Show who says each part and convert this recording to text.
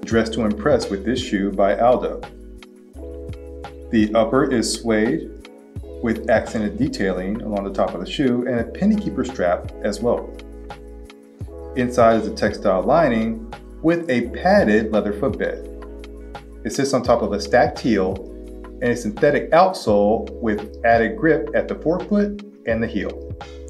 Speaker 1: Dress to Impress with this shoe by ALDO. The upper is suede with accented detailing along the top of the shoe and a penny keeper strap as well. Inside is a textile lining with a padded leather footbed. It sits on top of a stacked heel and a synthetic outsole with added grip at the forefoot and the heel.